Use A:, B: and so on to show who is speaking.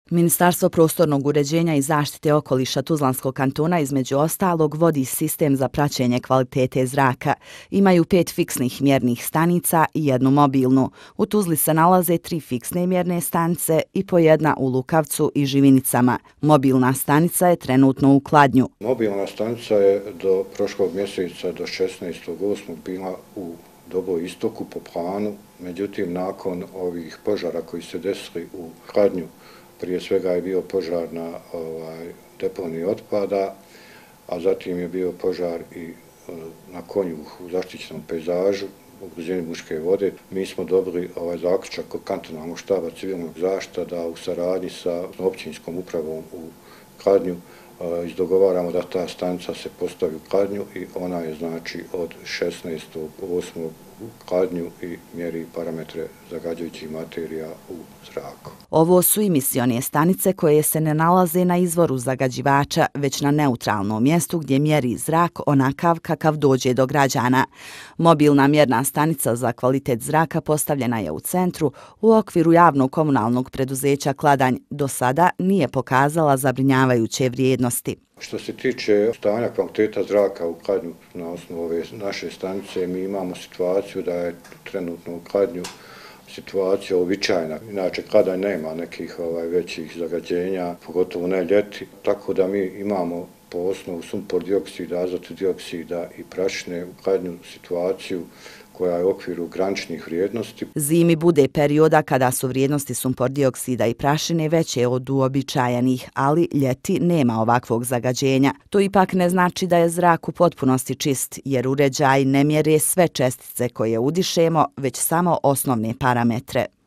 A: Ministarstvo prostornog uređenja i zaštite okoliša Tuzlanskog kantona između ostalog vodi sistem za praćenje kvalitete zraka. Imaju 5 fiksnih mjernih stanica i jednu mobilnu. U Tuzli se nalaze 3 fiksne mjerne stanice i po jedna u Lukavcu i Živinicama. Mobilna stanica je trenutno u Kladnju.
B: Mobilna stanica je do prošlog mjeseca, do 16.8. bila u Doboj istoku po planu, međutim nakon ovih požara koji se desili u Kladnju, prije svega je bio požar na deponiji otpada, a zatim je bio požar i na konju u zaštićenom pejzažu u blizini Buške vode. Mi smo dobili zaključak od kantonalnog štaba civilnog zaštita da u saradnji sa općinskom upravom u Kladnju izdogovaramo da ta stanica se postavi u Kladnju i ona je znači od 16.8. u Kladnju i mjeri parametre zagađujućih materija u zraku.
A: Ovo su emisione stanice koje se ne nalaze na izvoru zagađivača, već na neutralnom mjestu gdje mjeri zrak onakav kakav dođe do građana. Mobilna mjerna stanica za kvalitet zraka postavljena je u centru u okviru javnog komunalnog preduzeća Kladanj. Do sada nije pokazala zabrinjavajuće vrijednosti.
B: Što se tiče stanja kvaliteta zraka u Kladnju, na osnovu ove naše stanice, mi imamo situaciju da je trenutno u Kladnju situacija uobičajena. Inače, Kladanj nema nekih većih zagađenja, pogotovo ne ljeti, tako da mi imamo po osnovu sumpor dioksida, azot dioksida i prašine u Kladnju situaciju koja je u okviru graničnih vrijednosti.
A: Zimi bude perioda kada su vrijednosti sumpor dioksida i prašine veće od uobičajenih, ali ljeti nema ovakvog zagađenja. To ipak ne znači da je zrak u potpunosti čist, jer uređaji ne mjere sve čestice koje udišemo, već samo osnovne parametre.